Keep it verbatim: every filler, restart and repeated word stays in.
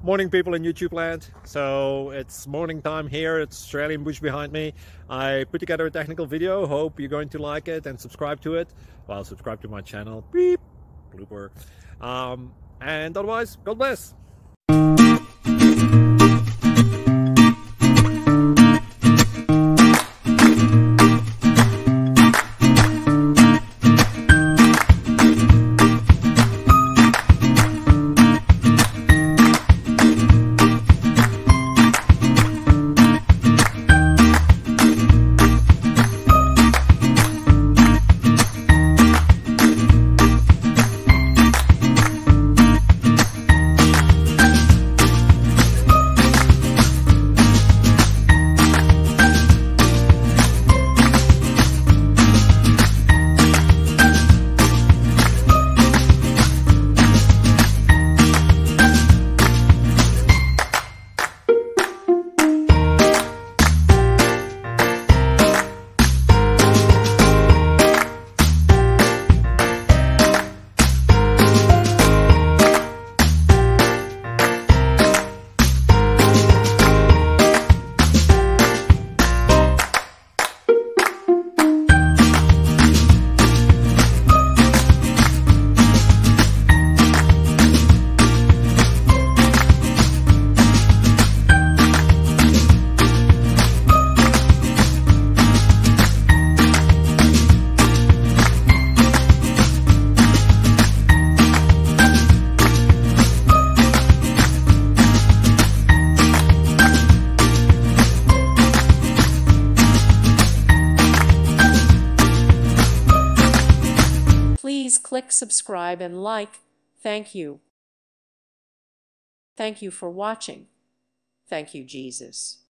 Morning, people in YouTube land. So it's morning time here. It's Australian bush behind me. I put together a technical video. Hope you're going to like it and subscribe to it. Well, subscribe to my channel. Beep. Blooper. Um, and otherwise, God bless. Please click subscribe and like. Thank you. Thank you for watching. Thank you, Jesus.